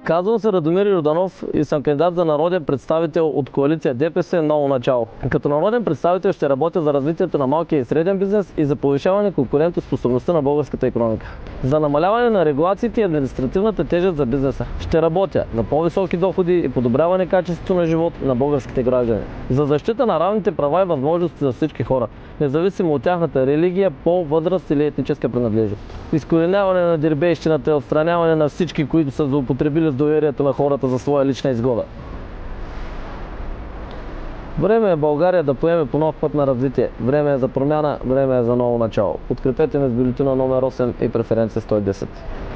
Казвам се Радомир Йорданов и съм кандидат за народен представител от коалиция ДПС Ново начало. Като народен представител ще работя за развитието на малкия и среден бизнес и за повишаване конкурентоспособността на българската икономика. За намаляване на регулациите и административната тежест за бизнеса. Ще работя за по-високи доходи и подобряване качеството на живот на българските граждани. За защита на равните права и възможности за всички хора, независимо от тяхната религия, пол, възраст или етническа принадлежност. Изкореняване на дербейщината и отстраняване на всички, които са злоупотребили с доверието на хората за своя лична изгода. Време е България да поеме по нов път на развитие. Време е за промяна, време е за ново начало. Подкрепете ме с бюлетина номер 8 и преференция 110.